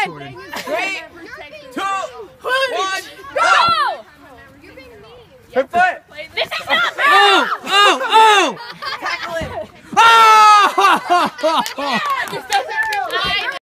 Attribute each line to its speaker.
Speaker 1: Jordan.
Speaker 2: 3, 2, 1,
Speaker 3: Go!
Speaker 2: hip foot.
Speaker 3: This is not fair!
Speaker 1: Oh!
Speaker 2: Tackle it.
Speaker 1: Oh!
Speaker 3: This doesn't